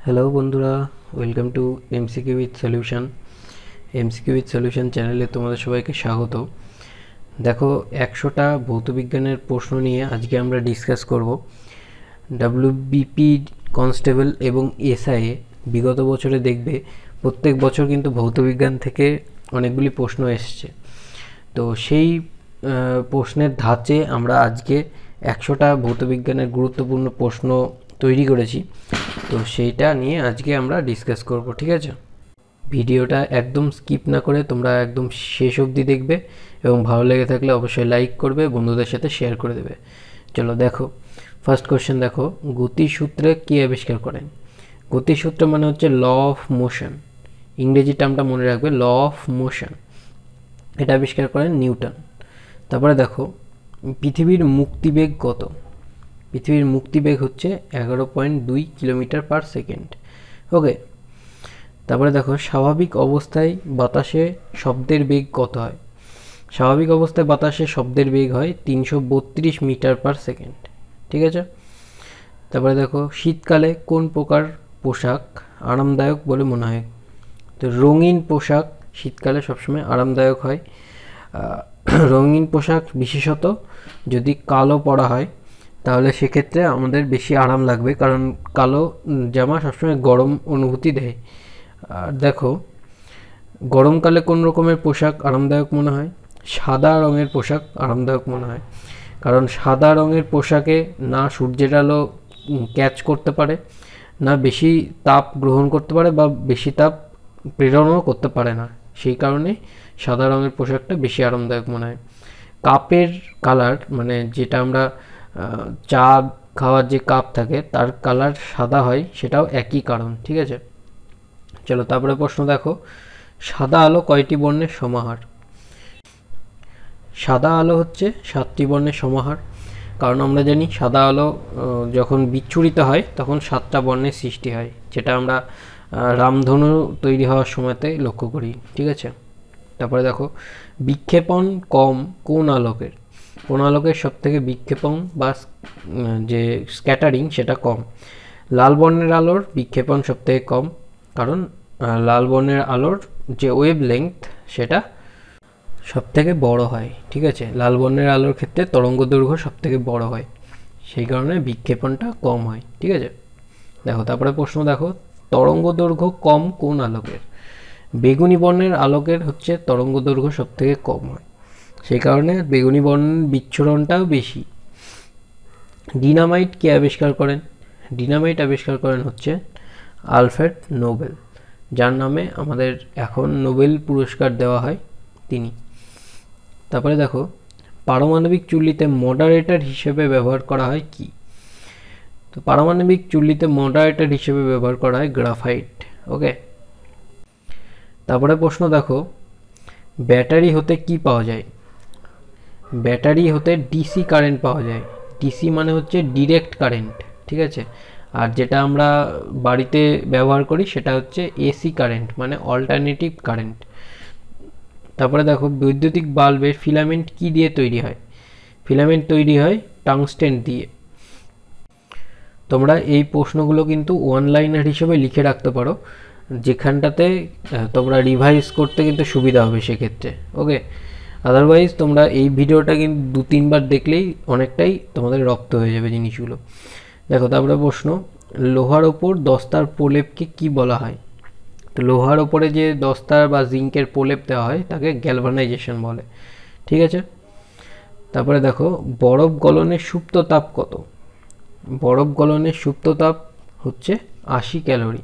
Hello বন্ধুরা, welcome to MCQ with solution. MCQ with solution চ্যানেলে তোমাদের সবাইকে স্বাগত। দেখো, 100টা ভৌতবিজ্ঞানের প্রশ্ন নিয়ে আজকে আমরা ডিসকাস করব। ডাব্লিউবিপি কনস্টেবল এবং এসআইএ বিগত বছরে দেখবে প্রত্যেক বছর কিন্তু ভৌতবিজ্ঞান থেকে অনেকগুলি প্রশ্ন এসছে। তো সেই প্রশ্নের ধাঁচে আমরা আজকে 100টা ভৌতবিজ্ঞানের গুরুত্বপূর্ণ প্রশ্ন তৈরি করেছি। তো সেইটা নিয়ে আজকে আমরা ডিসকাস করব, ঠিক আছে? ভিডিওটা একদম স্কিপ না করে তোমরা একদম শেষ অবধি দেখবে এবং ভালো লেগে থাকলে অবশ্যই লাইক করবে, বন্ধুদের সাথে শেয়ার করে দেবে। চলো দেখো, ফার্স্ট কোশ্চেন দেখো, গতিসূত্রে কে আবিষ্কার করেন? গতিসূত্র মানে হচ্ছে ল অফ মোশন, ইংরেজি টার্মটা মনে রাখবে, ল অফ মোশন। এটা আবিষ্কার করেন নিউটন। তারপরে দেখো, পৃথিবীর মুক্তিবেগ কত? পৃথিবীর মুক্তিবেগ হচ্ছে 11.2 কিলোমিটার পার সেকেন্ড। ওকে, তারপরে দেখো, স্বাভাবিক অবস্থায় বাতাসে শব্দের বেগ কত হয়? স্বাভাবিক অবস্থায় বাতাসে শব্দের বেগ হয় 332 মিটার পার সেকেন্ড, ঠিক আছে? তারপরে দেখো, শীতকালে কোন প্রকার পোশাক আরামদায়ক বলে মনে হয়? তো রঙিন পোশাক শীতকালে সবসময় আরামদায়ক হয়। রঙিন পোশাক বিশেষত যদি কালো পরা হয় তাহলে সেক্ষেত্রে আমাদের বেশি আরাম লাগবে, কারণ কালো জামা সবসময় গরম অনুভূতি দেয়। আর দেখো, গরমকালে কোন রকমের পোশাক আরামদায়ক মনে হয়? সাদা রঙের পোশাক আরামদায়ক মনে হয়, কারণ সাদা রঙের পোশাকে না সূর্যের আলো ক্যাচ করতে পারে, না বেশি তাপ গ্রহণ করতে পারে বা বেশি তাপ প্রেরণও করতে পারে না। সেই কারণে সাদা রঙের পোশাকটা বেশি আরামদায়ক মনে হয়। কাপের কালার মানে যেটা আমরা চা খাওয়ার যে কাপ থাকে তার কালার সাদা হয়, সেটাও একই কারণ, ঠিক আছে? চলো তারপরে প্রশ্ন দেখো, সাদা আলো কয়টি বর্ণের সমাহার? সাদা আলো হচ্ছে 7টি বর্ণের সমাহার, কারণ আমরা জানি সাদা আলো যখন বিচ্ছুরিত হয় তখন 7টা বর্ণের সৃষ্টি হয়, যেটা আমরা রামধনু তৈরি হওয়ার সময়তে লক্ষ্য করি, ঠিক আছে? তারপরে দেখো, বিক্ষেপণ কম কোন আলোকের? কোন আলোকের সব থেকে বিক্ষেপণ বা যে স্ক্যাটারিং সেটা কম? লাল বর্ণের আলোর বিক্ষেপণ সব থেকে কম, কারণ লাল বর্ণের আলোর যে ওয়েভ লেংথ সেটা সব থেকে বড় হয়, ঠিক আছে? লাল বর্ণের আলোর ক্ষেত্রে তরঙ্গ দৈর্ঘ্য সব থেকে বড় হয়, সেই কারণে বিক্ষেপণটা কম হয়, ঠিক আছে? দেখো তারপরে প্রশ্ন দেখো, তরঙ্গ দৈর্ঘ্য কম কোন আলোকের? বেগুনি বর্ণের আলোকের হচ্ছে তরঙ্গ দৈর্ঘ্য সব থেকে কম হয়, সেই কারণে বেগুনি বর্ণের বিচ্ছুরণটাও বেশি। ডিনামাইট কে আবিষ্কার করেন? ডিনামাইট আবিষ্কার করেন হচ্ছে আলফ্রেড নোবেল, যার নামে আমাদের এখন নোবেল পুরস্কার দেওয়া হয়, তিনি। তারপরে দেখো, পারমাণবিক চুল্লিতে মডারেটর হিসেবে ব্যবহার করা হয় কি? তো পারমাণবিক চুল্লিতে মডারেটর হিসেবে ব্যবহার করা হয় গ্রাফাইট। ওকে, তারপরে প্রশ্ন দেখো, ব্যাটারি হতে কি পাওয়া যায়? ব্যাটারি হতে ডিসি কারেন্ট পাওয়া যায়। ডিসি মানে হচ্ছে ডিরেক্ট কারেন্ট, ঠিক আছে? আর যেটা আমরা বাড়িতে ব্যবহার করি সেটা হচ্ছে এসি কারেন্ট, মানে অল্টারনেটিভ কারেন্ট। তারপরে দেখো, বৈদ্যুতিক বাল্বের ফিলামেন্ট কি দিয়ে তৈরি হয়? ফিলামেন্ট তৈরি হয় টাংস্টেন দিয়ে। তোমরা এই প্রশ্নগুলো কিন্তু ওয়ান লাইনার হিসেবে লিখে রাখতে পারো, যেখানটাতে তোমরা রিভাইজ করতে কিন্তু সুবিধা হবে সেক্ষেত্রে। ওকে, আদারওয়াইজ তোমরা এই ভিডিওটা কিন্তু 2-3 বার দেখলেই অনেকটাই তোমাদের রপ্ত হয়ে যাবে জিনিসগুলো। দেখো তারপরে প্রশ্ন, লোহার ওপর দস্তার প্রলেপকে কি বলা হয়? তো লোহার ওপরে যে দস্তার বা জিঙ্কের প্রলেপ দেওয়া হয় তাকে গ্যালভানাইজেশন বলে, ঠিক আছে? তারপরে দেখো, বরফ গলনের সুপ্ত তাপ কত? বরফ গলনের সুপ্ত তাপ হচ্ছে 80 ক্যালোরি।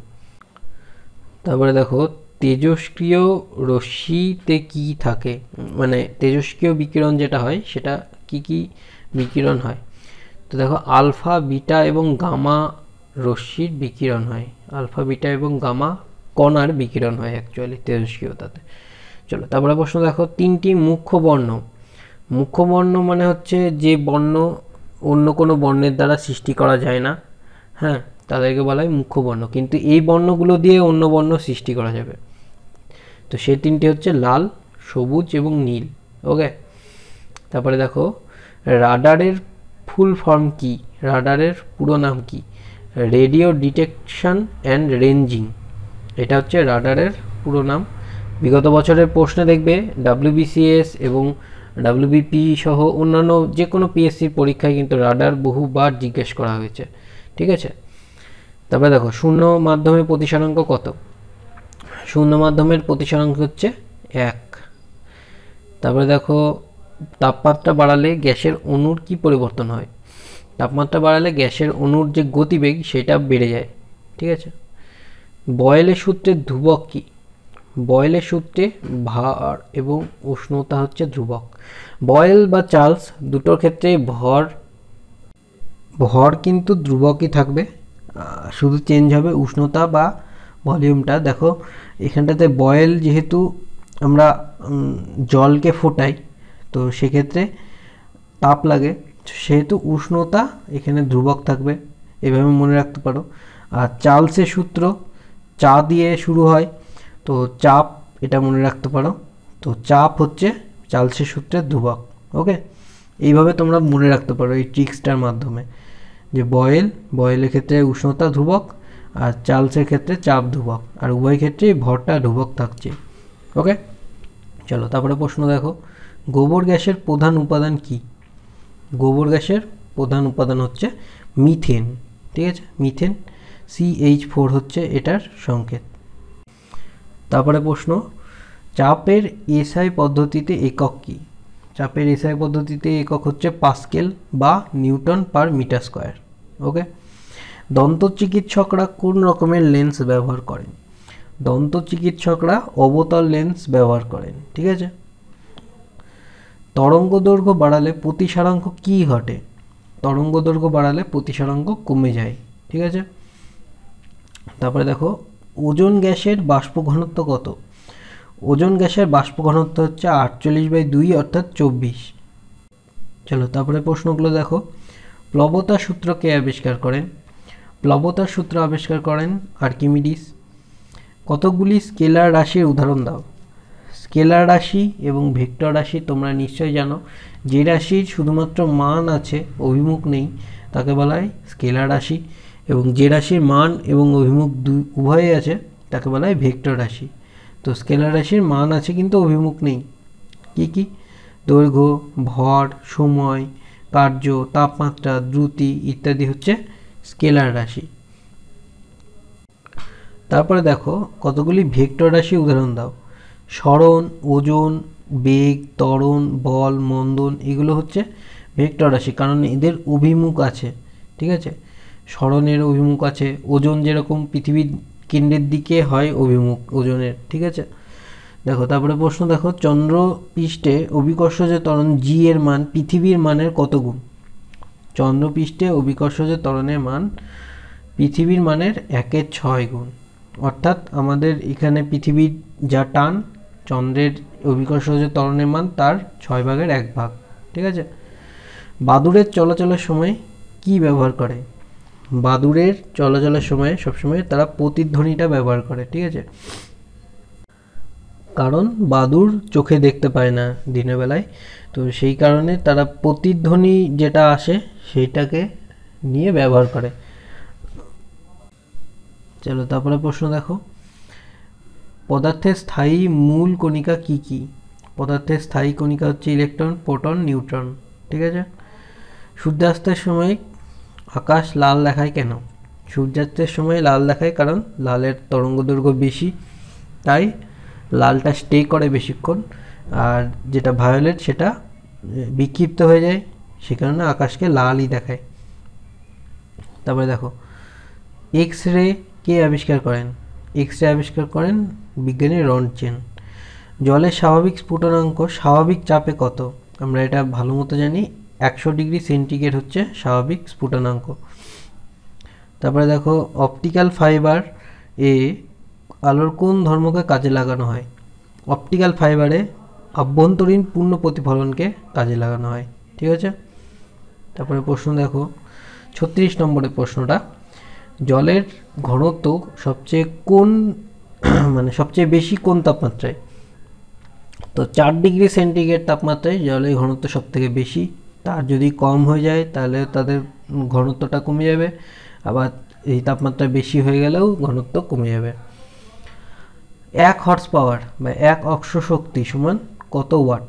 তারপরে দেখো, তেজস্ক্রিয় রশ্মিতে কি থাকে, মানে তেজস্ক্রিয় বিকিরণ যেটা হয় সেটা কি কি বিকিরণ হয়? তো দেখো, আলফা বিটা এবং গামা রশ্মির বিকিরণ হয়। আলফা বিটা এবং গামা কণার বিকিরণ হয় অ্যাকচুয়ালি তেজস্ক্রিয়তাতে। চলো তারপরে প্রশ্ন দেখো, 3টি মুখ্য বর্ণ। মুখ্য বর্ণ মানে হচ্ছে যে বর্ণ অন্য কোনো বর্ণের দ্বারা সৃষ্টি করা যায় না, হ্যাঁ, তাদেরকে বলা হয় মুখ্য বর্ণ, কিন্তু এই বর্ণগুলো দিয়ে অন্য বর্ণ সৃষ্টি করা যাবে। তো সেই 3টি হচ্ছে লাল, সবুজ এবং নীল। ওকে, তারপরে দেখো, রাডারের ফুল ফর্ম কি? রাডারের পুরো নাম কি? রেডিও ডিটেকশন অ্যান্ড রেঞ্জিং, এটা হচ্ছে রাডারের পুরো নাম। বিগত বছরের প্রশ্নে দেখবে WBCS এবং WBP সহ অন্যান্য যে কোনো পিএসসির পরীক্ষায় কিন্তু রাডার বহুবার জিজ্ঞেস করা হয়েছে, ঠিক আছে। তারপরে দেখো শূন্য মাধ্যমে প্রতিসরাঙ্ক কত? শূন্য মাধ্যমের প্রতিসরাঙ্ক হচ্ছে 1। তারপরে দেখো তাপমাত্রা বাড়ালে গ্যাসের অণুর কি পরিবর্তন হয়? তাপমাত্রা বাড়ালে গ্যাসের অণুর যে গতিবেগ সেটা বেড়ে যায়, ঠিক আছে। বয়েলের সূত্রের ধ্রুবক কি? বয়েলের সূত্রে ভার এবং উষ্ণতা হচ্ছে ধ্রুবক। বয়েল বা চার্লস দুটোর ক্ষেত্রে ভর কিন্তু ধ্রুবকই থাকবে, শুধু চেঞ্জ হবে উষ্ণতা বা ভলিউমটা। দেখো এখানটাতে বয়েল যেহেতু আমরা জলকে ফোটাই, তো সেক্ষেত্রে তাপ লাগে, সেহেতু উষ্ণতা এখানে ধ্রুবক থাকবে, এভাবে মনে রাখতে পারো। আর চার্লসের সূত্র চা দিয়ে শুরু হয়, তো চাপ এটা মনে রাখতে পারো। তো চাপ হচ্ছে চার্লসের সূত্রের ধ্রুবক। ওকে, এইভাবে তোমরা মনে রাখতে পারো এই ট্রিক্সটার মাধ্যমে, যে বয়েলের ক্ষেত্রে উষ্ণতা ধ্রুবক আর চার্লসের ক্ষেত্রে চাপ ধ্রুবক, আর উভয় ক্ষেত্রেই ভরটা ধ্রুবক থাকছে। ওকে, চলো তারপরে প্রশ্ন দেখো, গোবর গ্যাসের প্রধান উপাদান কি? গোবর গ্যাসের প্রধান উপাদান হচ্ছে মিথেন, ঠিক আছে। মিথেন CH4 হচ্ছে এটার সংকেত। তারপরে প্রশ্ন, চাপের এসআই পদ্ধতিতে একক কি? চাপের এসআই পদ্ধতিতে একক হচ্ছে পাস্কেল বা newton per metre square. Okay, দন্ত চিকিৎসকরা কোন রকমের লেন্স ব্যবহার করেন? দন্ত চিকিৎসকরা অবতল লেন্স ব্যবহার করেন, ঠিক আছে। তরঙ্গ দৈর্ঘ্য বাড়ালে প্রতিসরাঙ্ক কি ঘটে? তরঙ্গ দৈর্ঘ্য বাড়ালে প্রতিসরাঙ্ক কমে যায়, ঠিক আছে। তারপরে দেখো ওজোন গ্যাসের বাষ্প ঘনত্ব কত? ওজোন গ্যাসের বাষ্প ঘনত্ব হচ্ছে 48/2 অর্থাৎ 24। চলো তারপরে প্রশ্নগুলো দেখো, প্লবতার সূত্র কে আবিষ্কার করেন? প্লবতার সূত্র আবিষ্কার করেন আর্কিমিডিস। কতগুলি স্কেলার রাশির উদাহরণ দাও? স্কেলার রাশি এবং ভেক্টর রাশি তোমরা নিশ্চয়ই জানো, যে রাশির শুধুমাত্র মান আছে অভিমুখ নেই তাকে বলা হয় স্কেলার রাশি, এবং যে রাশির মান এবং অভিমুখ উভয়ই আছে তাকে বলা হয় ভেক্টর রাশি। তো স্কেলার রাশির মান আছে কিন্তু অভিমুখ নেই, কি কি? দৈর্ঘ্য, ভর, সময়, কার্য, তাপমাত্রা, দ্রুতি ইত্যাদি হচ্ছে স্কেলার রাশি। তারপরে দেখো কতগুলি ভেক্টর রাশি উদাহরণ দাও? সরণ, ওজন, বেগ, ত্বরণ, বল, মন্দন এগুলো হচ্ছে ভেক্টর রাশি, কারণ এদের অভিমুখ আছে, ঠিক আছে। সরণের অভিমুখ আছে, ওজন যেরকম পৃথিবীর কেন্দ্রের দিকে হয় অভিমুখ ওজনের, ঠিক আছে। দেখো তারপরে প্রশ্ন দেখো, চন্দ্রপৃষ্ঠে অভিকর্ষজ ত্বরণ G এর মান পৃথিবীর মানের কত গুণ? চন্দ্রপৃষ্ঠে অভিকর্ষজ ত্বরণের মান পৃথিবীর মানের 1/6 গুণ, অর্থাৎ আমাদের এখানে পৃথিবীর যা টান, চন্দ্রের অভিকর্ষজ ত্বরণের মান তার 1/6, ঠিক আছে। বাদুড়ের চলাচলের সময় কি ব্যবহার করে? বাদুড়ের চলাচলের সময় সবসময় তারা প্রতিধ্বনিটা ব্যবহার করে, ঠিক আছে, কারণ বাদুড় চোখে দেখতে পায় না দিনের বেলায়, তো সেই কারণে তারা প্রতিধ্বনি যেটা আসে সেইটাকে নিয়ে ব্যবহার করে। চলো তারপরে প্রশ্ন দেখো, পদার্থের স্থায়ী মূল কণিকা কি কি? পদার্থের স্থায়ী কণিকা হচ্ছে ইলেকট্রন, প্রোটন, নিউট্রন, ঠিক আছে। সূর্যাস্তের সময় আকাশ লাল দেখায় কেন? সূর্যাস্তের সময় লাল দেখায় কারণ লালের তরঙ্গ দৈর্ঘ্য বেশি, তাই লালটা স্টে করে বেশিক্ষণ, আর যেটা ভায়োলেট সেটা বিক্ষিপ্ত হয়ে যায়, সে কারণে আকাশকে লালই দেখায়। তারপরে দেখো, এক্স রে কে আবিষ্কার করেন? এক্স রে আবিষ্কার করেন বিজ্ঞানী রন্টজেন। জলের স্বাভাবিক স্ফুটনাঙ্ক স্বাভাবিক চাপে কত? আমরা এটা ভালো মতো জানি, 100 ডিগ্রি সেন্টিগ্রেড হচ্ছে স্বাভাবিক স্ফুটনাঙ্ক। তারপরে দেখো, অপটিক্যাল ফাইবার এ আলোর কোন ধর্মকে কাজে লাগানো হয়? অপটিক্যাল ফাইবারে আভ্যন্তরীণ পূর্ণ প্রতিফলনকে কাজে লাগানো হয়, ঠিক আছে। তারপরে প্রশ্ন দেখো 36 নম্বরের প্রশ্নটা, জলের ঘনত্ব সবচেয়ে সবচেয়ে বেশি কোন তাপমাত্রায়? তো 4 ডিগ্রি সেন্টিগ্রেড তাপমাত্রায় জলের ঘনত্ব সব থেকে বেশি, তার যদি কম হয়ে যায় তাহলে তাদের ঘনত্বটা কমে যাবে, আবার এই তাপমাত্রা বেশি হয়ে গেলেও ঘনত্ব কমে যাবে। 1 হর্স পাওয়ার বা 1 অক্ষ শক্তি সমান কত ওয়াট?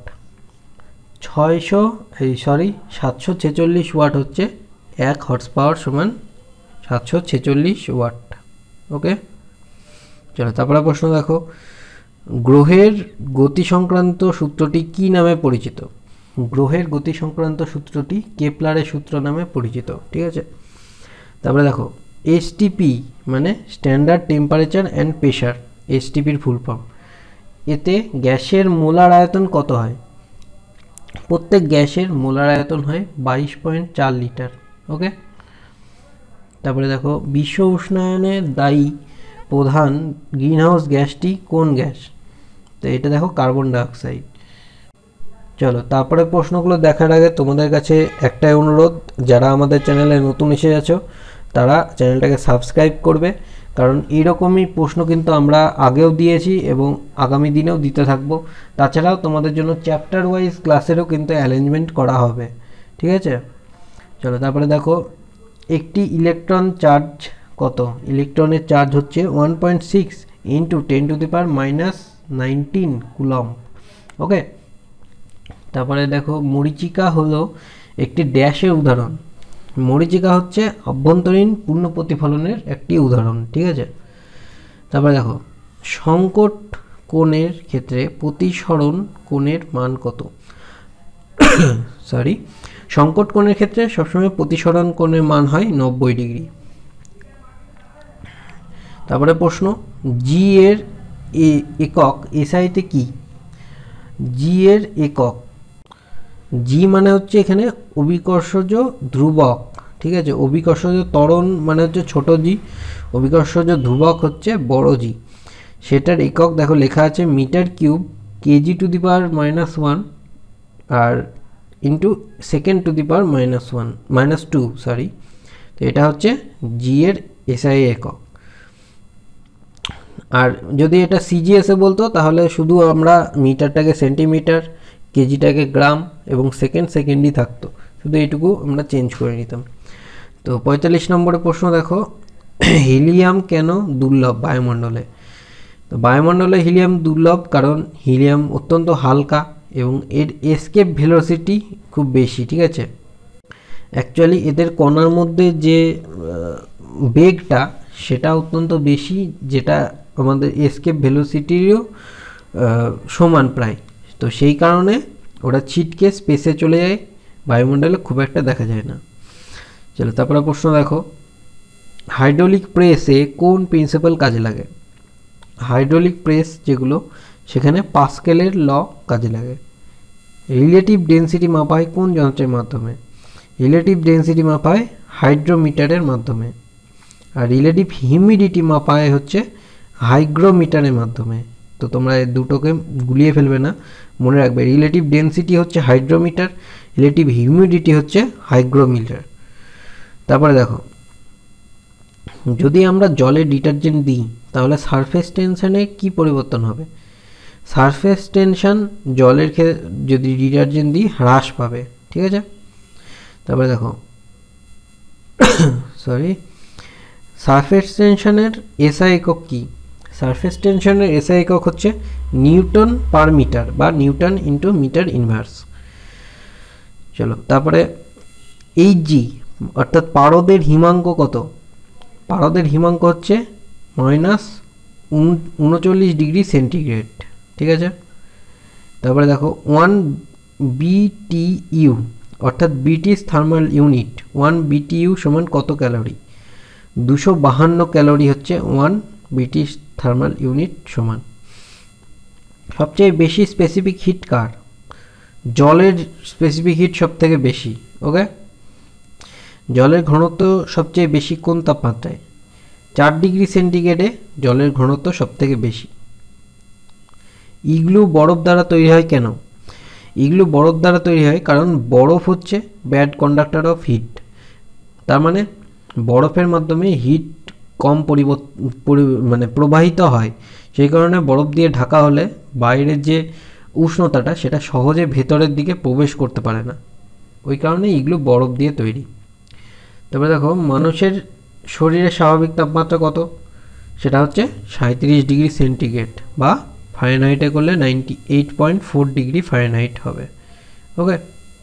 746 ওয়াট হচ্ছে 1 হর্স পাওয়ার সমান 746 ওয়াট। ওকে, চলো তারপরে প্রশ্ন দেখো, গ্রহের গতি সংক্রান্ত সূত্রটি কি নামে পরিচিত? গ্রহের গতি সংক্রান্ত সূত্রটি কেপলারের সূত্র নামে পরিচিত। ঠিক আছে, তারপরে দেখো এসটিপি মানে স্ট্যান্ডার্ড টেম্পারেচার অ্যান্ড প্রেশার, এসটিপির ফুল ফর্ম। এতে গ্যাসের মোলার আয়তন কত হয়? প্রত্যেক গ্যাসের মোলার আয়তন হয় 22.4 লিটার। ওকে, তারপরে দেখো বিশ্ব উষ্ণায়নে দায়ী প্রধান গ্রিনহাউস গ্যাসটি কোন গ্যাস? তো এটা দেখো কার্বন ডাইঅক্সাইড। চলো তারপরে প্রশ্নগুলো দেখার আগে তোমাদের কাছে একটাই অনুরোধ, যারা আমাদের চ্যানেলে নতুন এসে আছো তারা চ্যানেলটাকে সাবস্ক্রাইব করবে, কারণ এইরকমই প্রশ্ন কিন্তু আমরা আগেও দিয়েছি এবং আগামী দিনেও দিতে থাকবো। তাছাড়াও তোমাদের জন্য চ্যাপ্টার ওয়াইজ ক্লাসেরও কিন্তু অ্যারেঞ্জমেন্ট করা হবে। ঠিক আছে, চলো তারপরে দেখো একটি ইলেকট্রন চার্জ কত? ইলেকট্রনের চার্জ হচ্ছে 1.6 ইন্টু 10⁻⁻19 কুলম্ব। ওকে, তারপরে দেখো মরীচিকা হলো একটি ড্যাশের উদাহরণ। মরীচিকা হচ্ছে অভ্যন্তরীণ পূর্ণ প্রতিফলনের একটি উদাহরণ। ঠিক আছে, তারপরে দেখো সংকট কোণের ক্ষেত্রে প্রতিসরণ কোণের মান কত? সংকট কোণের ক্ষেত্রে সবসময় প্রতিসরণ কোণের মান হয় 90 ডিগ্রি। তারপরে প্রশ্ন, জি এর একক এসআইতে কি? জি এর একক, জি মানে হচ্ছে এখানে অভিকর্ষজ ধ্রুবক। ঠিক আছে, অভিকর্ষজ ত্বরণ মানে হচ্ছে ছোট জি, অভিকর্ষজ ধ্রুবক হচ্ছে বড় জি। সেটার একক দেখো লেখা আছে মিটার কিউব kg⁻⁻1 আর ইন্টু sec⁻⁻2 সরি। তো এটা হচ্ছে জি এর এসআই একক। আর যদি এটা সিজিএসে বলতো তাহলে শুধু আমরা মিটারটাকে সেন্টিমিটার, কেজিটাকে গ্রাম এবং সেকেন্ডই থাকতো, শুধু এইটুকু আমরা চেঞ্জ করে নিতাম। তো 45 নম্বরের প্রশ্ন দেখো, হিলিয়াম কেন দুর্লভ বায়ুমণ্ডলে? তো বায়ুমণ্ডলে হিলিয়াম দুর্লভ কারণ হিলিয়াম অত্যন্ত হালকা এবং এর এসকেপ ভেলোসিটি খুব বেশি। ঠিক আছে, অ্যাকচুয়ালি এদের কণার মধ্যে যে বেগটা সেটা অত্যন্ত বেশি, যেটা আমাদের এসকেপ ভেলোসিটিরও সমান প্রায়। তো সেই কারণে ওরা ছিটকে স্পেসে চলে যায়, বায়ুমণ্ডলে খুব একটা দেখা যায় না। চলো তারপরে প্রশ্ন দেখো, হাইড্রোলিক প্রেসে কোন প্রিন্সিপাল কাজে লাগে? হাইড্রোলিক প্রেস যেগুলো সেখানে পাস্কেলের ল কাজে লাগে। রিলেটিভ ডেন্সিটি মাপা হয় কোন যন্ত্রের মাধ্যমে? রিলেটিভ ডেন্সিটি মাপা হয় হাইড্রোমিটারের মাধ্যমে। আর রিলেটিভ হিউমিডিটি মাপা হয় হচ্ছে হাইগ্রোমিটারের মাধ্যমে। তো তোমরা এই দুটোকে গুলিয়ে ফেলবে না, মনে রাখবে রিলেটিভ ডেন্সিটি হচ্ছে হাইড্রোমিটার, রিলেটিভ হিউমিডিটি হচ্ছে হাইগ্রোমিটার। তারপরে দেখো, যদি আমরা জলে ডিটারজেন্ট দিই তাহলে সারফেস টেনশনে কি পরিবর্তন হবে? সারফেস টেনশন জলের যদি ডিটারজেন্ট দিই হ্রাস পাবে। ঠিক আছে, তারপরে দেখো সারফেস টেনশনের এসআই একক কি? সারফেস টেনশনের এসআই একক হচ্ছে নিউটন পার মিটার বা নিউটন ইন্টু মিটার ইনভার্স। চলো তারপরে এইচজি অর্থাৎ পারদের হিমাঙ্ক কত? পারদের হিমাঙ্ক হচ্ছে -39 ডিগ্রি সেন্টিগ্রেড। ঠিক আছে, তারপরে দেখো 1 BTU অর্থাৎ ব্রিটিশ থার্মাল ইউনিট, 1 BTU সমান কত ক্যালোরি? 252 ক্যালোরি হচ্ছে 1 ব্রিটিশ থার্মাল ইউনিট সমান। সবচেয়ে বেশি স্পেসিফিক হিট কার? জলের স্পেসিফিক হিট সব থেকে বেশি। ওকে, জলের ঘনত্ব সবচেয়ে বেশি কোন তাপমাত্রায়? 4 ডিগ্রি সেন্টিগ্রেডে জলের ঘনত্ব সব থেকে বেশি। ইগলু বরফ দ্বারা তৈরি হয় কেন? ইগলু বরফ দ্বারা তৈরি হয় কারণ বরফ হচ্ছে ব্যাড কন্ডাক্টর অফ হিট। তার মানে বরফের মাধ্যমে হিট কম প্রবাহিত হয়, সেই কারণে বরফ দিয়ে ঢাকা হলে বাইরের যে উষ্ণতাটা সেটা সহজে ভেতরের দিকে প্রবেশ করতে পারে না, ওই কারণে এগুলো বরফ দিয়ে তৈরি। তারপরে দেখো মানুষের শরীরের স্বাভাবিক তাপমাত্রা কত? সেটা হচ্ছে 37 ডিগ্রি সেন্টিগ্রেড বা ফারেনহাইটে করলে 98.4 ডিগ্রি ফারেনহাইট হবে। ওকে,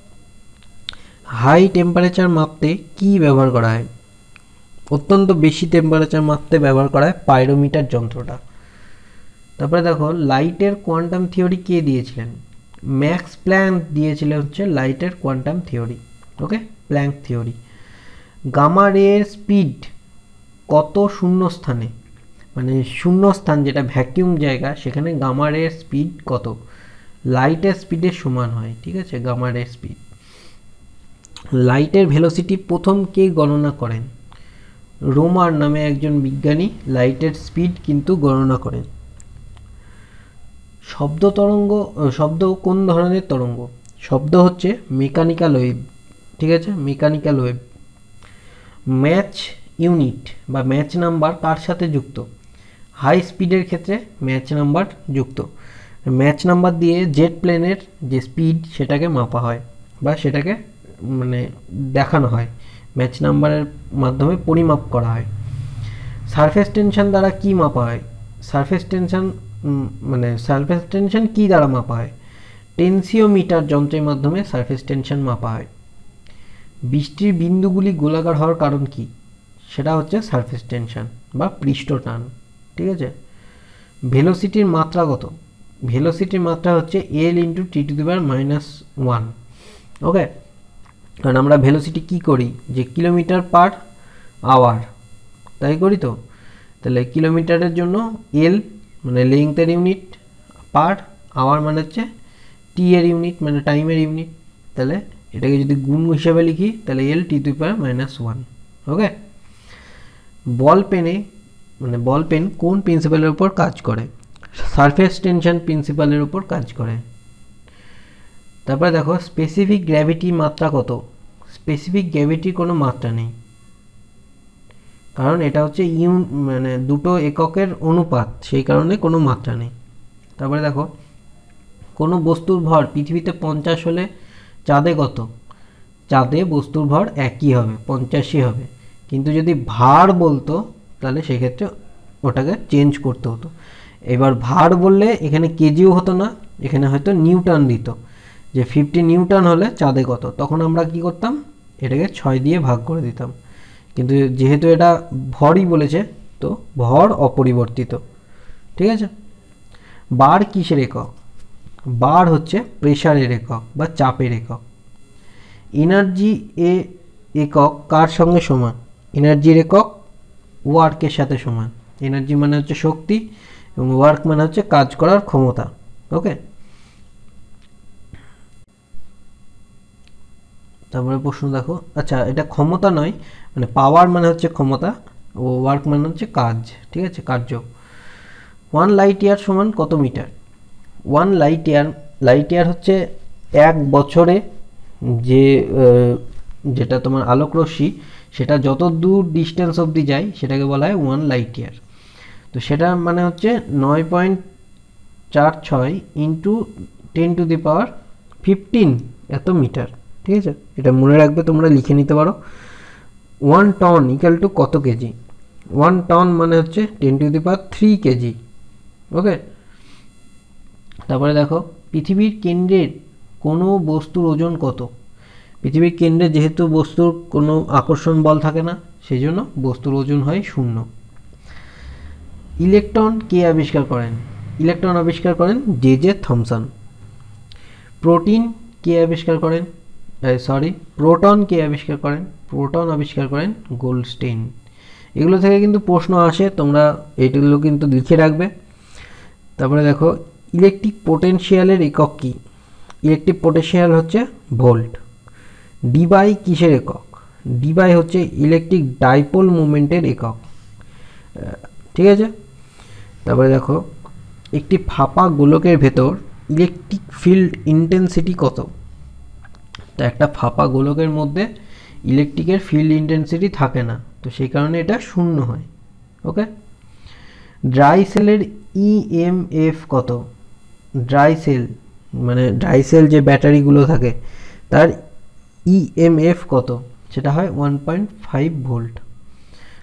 হাই টেম্পারেচার মাপতে কি ব্যবহার করা হয়? অত্যন্ত বেশি টেম্পারেচার মাপতে ব্যবহার করা হয় পাইরোমিটার যন্ত্রটা। তারপরে দেখো লাইটের কোয়ান্টাম থিওরি কে দিয়েছিলেন? ম্যাক্স প্ল্যাঙ্ক দিয়েছিলেন হচ্ছে লাইটের quantum theory. Okay, Planck theory. Gamma রের স্পিড কত শূন্য স্থানে, মানে শূন্য স্থান যেটা ভ্যাকিউম জায়গা সেখানে গামা রের স্পিড কত? লাইটের স্পিডের সমান হয়। ঠিক আছে, গামা রের স্পিড। লাইটের ভেলোসিটি প্রথম কে গণনা করেন? রোমার নামে একজন বিজ্ঞানী লাইটের স্পিড কিন্তু গণনা করেন। শব্দ কোন ধরনের তরঙ্গ? শব্দ হচ্ছে মেকানিক্যাল ওয়েভ। ঠিক আছে, মেকানিক্যাল ওয়েভ। ম্যাচ ইউনিট বা ম্যাচ নাম্বার কার সাথে যুক্ত? হাই স্পিডের ক্ষেত্রে ম্যাচ নাম্বার যুক্ত। ম্যাচ নাম্বার দিয়ে জেট প্লেনের যে স্পিড সেটাকে মাপা হয় বা সেটাকে মানে দেখানো হয়, ম্যাচ নাম্বারের মাধ্যমে পরিমাপ করা হয়। সারফেস টেনশন দ্বারা কি মাপা হয়? সারফেস টেনশন কি দ্বারা মাপা হয়? টেনসিওমিটার যন্ত্রের মাধ্যমে সারফেস টেনশন মাপা হয়। বৃষ্টির বিন্দুগুলি গোলাকার হওয়ার কারণ কি? সেটা হচ্ছে সারফেস টেনশন বা পৃষ্ঠ টান। ঠিক আছে, ভেলোসিটির মাত্রা কত? ভেলোসিটির মাত্রা হচ্ছে L × T⁻⁻1। ওকে, কারণ আমরা ভেলোসিটি কি করি যে কিলোমিটার পার আওয়ার, তাই করি তো। তাহলে কিলোমিটারের জন্য L মানে লেংথের ইউনিট, পার আওয়ার মানে হচ্ছে টি এর ইউনিট মানে টাইমের ইউনিট। তাহলে এটাকে যদি গুণ হিসেবে লিখি তাহলে L T⁻⁻1। ওকে, বল পেন কোন প্রিন্সিপালের উপর কাজ করে? সারফেস টেনশন প্রিন্সিপালের উপর কাজ করে। তারপরে দেখো স্পেসিফিক গ্র্যাভিটি মাত্রা কত? স্পেসিফিক গ্র্যাভিটির কোনো মাত্রা নেই, কারণ এটা হচ্ছে মানে দুটো এককের অনুপাত, সেই কারণে কোনো মাত্রা নেই। তারপরে দেখো কোনো বস্তুর ভর পৃথিবীতে 50 হলে চাঁদে কত? চাঁদে বস্তুর ভর একই হবে, 50ই হবে। কিন্তু যদি ভার বলতো তাহলে সেক্ষেত্রে ওটাকে চেঞ্জ করতে হতো। এবার ভার বললে এখানে কেজিও হতো না, এখানে হয়তো নিউটন দিত, যে 50 নিউটন হলে চাঁদে কত। তখন আমরা কি করতাম, এটাকে 6 দিয়ে ভাগ করে দিতাম। কিন্তু যেহেতু এটা ভরই বলেছে তো ভর অপরিবর্তিত। ঠিক আছে, বার কিসের একক? বার হচ্ছে প্রেসারের একক বা চাপের একক। এনার্জি একক কার সঙ্গে সমান? এনার্জির একক ওয়ার্কের সাথে সমান। এনার্জি মানে হচ্ছে শক্তি এবং ওয়ার্ক মানে হচ্ছে কাজ করার ক্ষমতা। ওকে, তারপরে প্রশ্ন দেখো, আচ্ছা এটা ক্ষমতা নয়, মানে পাওয়ার মানে হচ্ছে ক্ষমতা ও ওয়ার্ক মানে হচ্ছে কাজ। ঠিক আছে, কার্য। 1 লাইট ইয়ার সমান কত মিটার? 1 লাইট ইয়ার হচ্ছে 1 বছরে যেটা তোমার আলোক রশ্মি সেটা যত দূর ডিস্টেন্স অবধি যায় সেটাকে বলা হয় 1 লাইট ইয়ার। তো সেটা মানে হচ্ছে 9.46 × 10⁻15 এত মিটার। ঠিক আছে, এটা মনে রাখবে, তোমরা লিখে নিতে পারো। 1 টন = কত কেজি? 1 টন মানে হচ্ছে 10³ কেজি। ওকে, তারপরে দেখো পৃথিবীর কেন্দ্রের কোনো বস্তুর ওজন কত? পৃথিবীর কেন্দ্রে যেহেতু বস্তুর কোনো আকর্ষণ বল থাকে না, সেই জন্য বস্তুর ওজন হয় 0। ইলেকট্রন কে আবিষ্কার করেন? ইলেকট্রন আবিষ্কার করেন জে থমসন। প্রোটন কে আবিষ্কার করেন? প্রোটন আবিষ্কার করেন গোল্ডস্টেইন। এগুলো থেকে কিন্তু প্রশ্ন আসে, তোমরা এইগুলো কিন্তু লিখে রাখবে। তারপরে দেখো ইলেকট্রিক পোটেনশিয়ালের একক কি? ইলেকট্রিক পোটেনশিয়াল হচ্ছে ভোল্ট। ডিবাই কিসের একক? ডিবাই হচ্ছে ইলেকট্রিক ডাইপোল মোমেন্টের একক। ঠিক আছে, তারপরে দেখো একটি ফাঁপা গোলকের ভেতর ইলেকট্রিক ফিল্ড ইন্টেন্সিটি কত? তো একটা ফাঁপা গোলকের মধ্যে ইলেকট্রিকের ফিল্ড ইন্টেন্সিটি থাকে না, তো সেই কারণে এটা 0 হয়। ওকে, ড্রাই সেলের ইএমএফ কত? ড্রাই সেল যে ব্যাটারিগুলো থাকে তার ইএমএফ কত? সেটা হয় 1.5 ভোল্ট।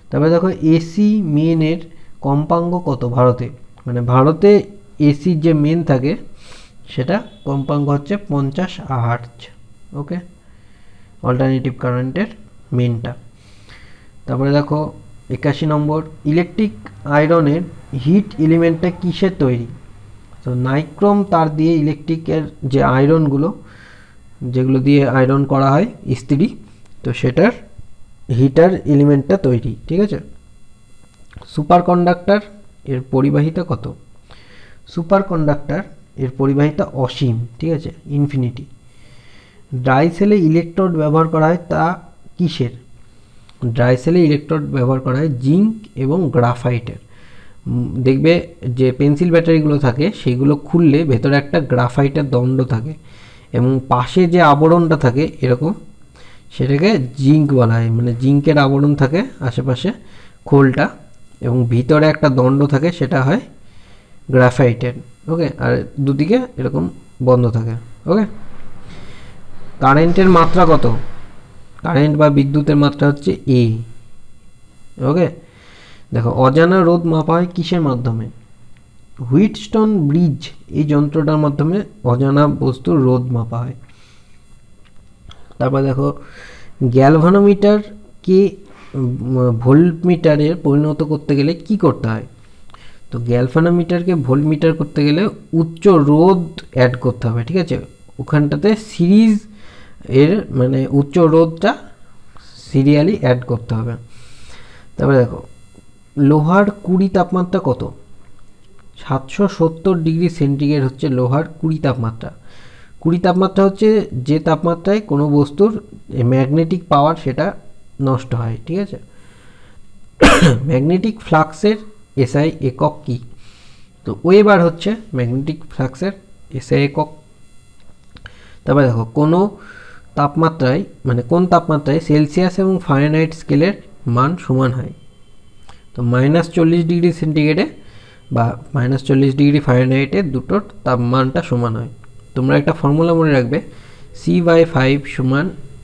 তারপরে দেখো এসি মেনের কম্পাঙ্ক কত ভারতে, মানে ভারতে এসি যে মেন থাকে সেটা কম্পাঙ্ক হচ্ছে 50 হার্টজ। ওকে, অল্টারনেটিভ কারেন্টের মেনটা। তারপরে দেখো 81 নম্বর, ইলেকট্রিক আয়রনের হিট এলিমেন্টটা কিসের তৈরি? তো নাইক্রোম তার দিয়ে ইলেকট্রিকের যে আয়রনগুলো, যেগুলো দিয়ে আয়রন করা হয় ইস্ত্রি, তো সেটার হিটার এলিমেন্টটা তৈরি। ঠিক আছে। সুপার কন্ডাক্টর এর পরিবাহিতা কত? সুপার কন্ডাক্টর এর পরিবাহিতা অসীম। ঠিক আছে, ইনফিনিটি। ড্রাই সেলে ইলেকট্রোড ব্যবহার করা হয় তা কিসের? ড্রাই সেলে ইলেকট্রোড ব্যবহার করা হয় জিঙ্ক এবং গ্রাফাইটের। দেখবে যে পেন্সিল ব্যাটারিগুলো থাকে সেগুলো খুললে ভেতরে একটা গ্রাফাইটের দণ্ড থাকে এবং পাশে যে আবরণটা থাকে এরকম, সেটাকে জিঙ্ক বলা হয়, মানে জিঙ্কের আবরণ থাকে আশেপাশে খোলটা, এবং ভিতরে একটা দণ্ড থাকে সেটা হয় গ্রাফাইটের। ওকে, আর দুদিকে এরকম বন্ধ থাকে। ওকে, কারেন্টের মাত্রা কত? কারেন্ট বা বিদ্যুতের মাত্রা হচ্ছে এ। ওকে, দেখো অজানা রোধ মাপা হয় কিসের মাধ্যমে? হুইটস্টোন ব্রিজ এই যন্ত্রটার মাধ্যমে অজানা বস্তুর রোধ মাপা হয়। তারপর দেখো গ্যালভানোমিটারকে ভোল্টমিটারে পরিণত করতে গেলে কি করতে হয়? তো গ্যালভানোমিটারকে ভোল্টমিটার করতে গেলে উচ্চ রোধ অ্যাড করতে হবে। ঠিক আছে, ওখানটাতে সিরিজ এর মানে উচ্চ রোধটা সিরিয়ালি অ্যাড করতে হবে। তারপরে দেখো লোহার 20 তাপমাত্রা কত? 770 ডিগ্রি সেন্টিগ্রেড হচ্ছে লোহার 20 তাপমাত্রা। 20 তাপমাত্রা হচ্ছে যে তাপমাত্রায় কোনো বস্তুর ম্যাগনেটিক পাওয়ার সেটা নষ্ট হয়। ঠিক আছে, ম্যাগনেটিক ফ্লাক্সের এসআই একক কি? তো ওয়েবার হচ্ছে ম্যাগনেটিক ফ্লাক্সের এসআই একক। তারপরে দেখো কোনো তাপমাত্রায় মানে কোন তাপমাত্রায় সেলসিয়াস এবং ফারেনহাইট স্কেলের মান সমান হয়? তো -40 ডিগ্রি সেন্টিগ্রেডে বা -40 ডিগ্রি ফারেনহাইটে দুটোর তাপমানটা সমান হয়। তোমরা একটা ফর্মুলা মনে রাখবে, C/5 সমান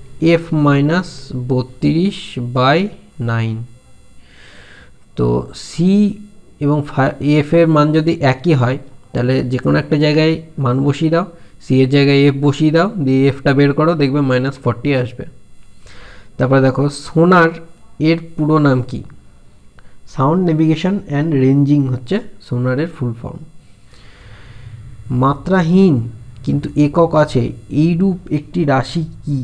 F-32/9। তো সি এবং এফ এর মান যদি একই হয় তাহলে যে কোনো একটা জায়গায় মান বসিয়ে দাও, সি এর জায়গায় এফ বসিয়ে দাও, দিয়ে এফটা বের করো, দেখবে -40 আসবে। তারপরে দেখো সোনার এর পুরো নাম কি? সাউন্ড নেভিগেশন অ্যান্ড রেঞ্জিং হচ্ছে সোনারের ফুল ফর্ম। মাত্রাহীন কিন্তু একক আছে এইরূপ একটি রাশি কি?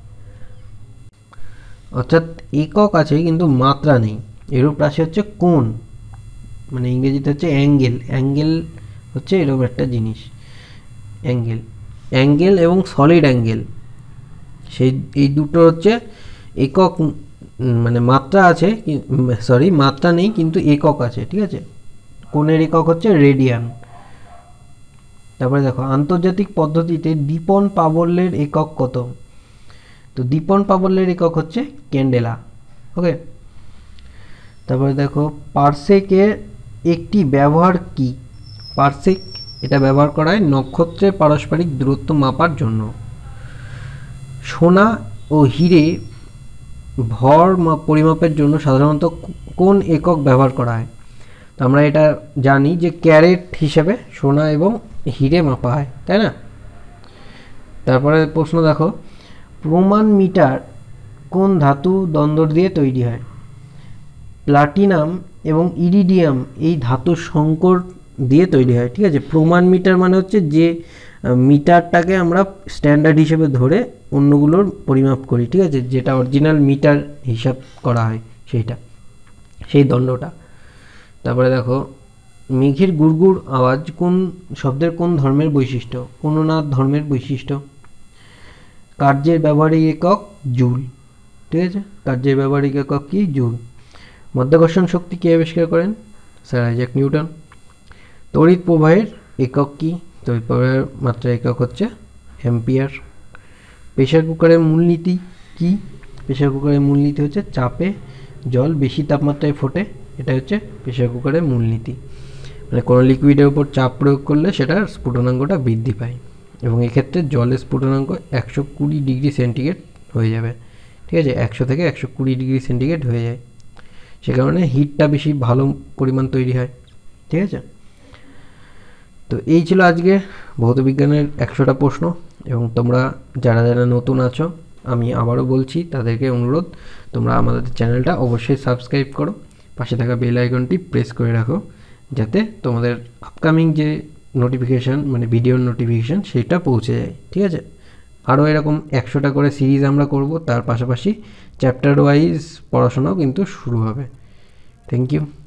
অর্থাৎ একক আছে কিন্তু মাত্রা নেই, এরূপ রাশি হচ্ছে কোণ, মানে ইংরেজিতে হচ্ছে অ্যাঙ্গেল। অ্যাঙ্গেল হচ্ছে এরকম একটা জিনিস, অ্যাঙ্গেল। অ্যাঙ্গেল এবং সলিড অ্যাঙ্গেল সেই এই দুটো হচ্ছে একক, মানে মাত্রা আছে সরি মাত্রা নেই কিন্তু একক আছে। ঠিক আছে, কোণের একক হচ্ছে রেডিয়ান। তারপরে দেখো আন্তর্জাতিক পদ্ধতিতে দীপন প্রাবল্যের একক কত? তো দীপন প্রাবল্যের একক হচ্ছে ক্যান্ডেলা। ওকে, তারপরে দেখো পারসেকের একটি ব্যবহার কি? পারসেক এটা ব্যবহার করা হয় নক্ষত্রের পারস্পরিক দূরত্ব মাপার জন্য। সোনা ও হিরে ভর পরিমাপের জন্য সাধারণত কোন একক ব্যবহার করা হয়? তো আমরা এটা জানি যে ক্যারেট হিসেবে সোনা এবং হিরে মাপা হয়, তাই না? তারপরে প্রশ্ন দেখো প্রমাণ মিটার কোন ধাতু দন্দর দিয়ে তৈরি হয়? প্লাটিনাম এবং ইরিডিয়াম এই ধাতুর সংকর দিয়ে তৈরি হয়। ঠিক আছে, প্রমাণ মিটার মানে হচ্ছে যে মিটারটাকে আমরা স্ট্যান্ডার্ড হিসেবে ধরে অন্যগুলোর পরিমাপ করি। ঠিক আছে, যেটা অরিজিনাল মিটার হিসাব করা হয় সেইটা, সেই দণ্ডটা। তারপরে দেখো মেঘের গুড়গুড় আওয়াজ কোন শব্দের কোন ধর্মের বৈশিষ্ট্য? অনুনাদ ধর্মের বৈশিষ্ট্য। কার্যের ব্যবহারিক একক জুল। ঠিক আছে, কার্যের ব্যবহারিক একক কি? জুল। মাধ্যাকর্ষণ শক্তি কে আবিষ্কার করেন? Sir Isaac Newton. তড়িৎ প্রবাহের একক কি? তড়িৎ প্রবাহের মাত্রা একক হচ্ছে অ্যাম্পিয়ার। প্রেসার কুকারের মূলনীতি কি? প্রেসার কুকারের মূলনীতি হচ্ছে চাপে জল বেশি তাপমাত্রায় ফোটে, এটা হচ্ছে প্রেসার কুকারের মূলনীতি। মানে কোনো লিকুইডের উপর চাপ প্রয়োগ করলে সেটার স্ফুটনাঙ্কটা বৃদ্ধি পায়, এবং এক্ষেত্রে জলের স্ফুটনাঙ্ক 120 ডিগ্রি সেন্টিগ্রেড হয়ে যাবে। ঠিক আছে, 100 থেকে 120 ডিগ্রি সেন্টিগ্রেড হয়ে যায়, সে কারণে হিটটা বেশি ভালো পরিমাণ তৈরি হয়। ঠিক আছে, তো এই ছিল আজকে ভৌতবিজ্ঞানের 100টা প্রশ্ন। এবং তোমরা যারা যারা নতুন আছো, আমি আবারও বলছি তাদেরকে অনুরোধ, তোমরা আমাদের চ্যানেলটা অবশ্যই সাবস্ক্রাইব করো, পাশে থাকা বেল আইকনটি প্রেস করে রাখো, যাতে তোমাদের আপকামিং যে নোটিফিকেশান মানে ভিডিওর নোটিফিকেশান সেটা পৌঁছে যায়। ঠিক আছে, আরও এরকম 100টা করে সিরিজ আমরা করব, তার পাশাপাশি চ্যাপ্টার ওয়াইজ পড়াশোনাও কিন্তু শুরু হবে। Thank you.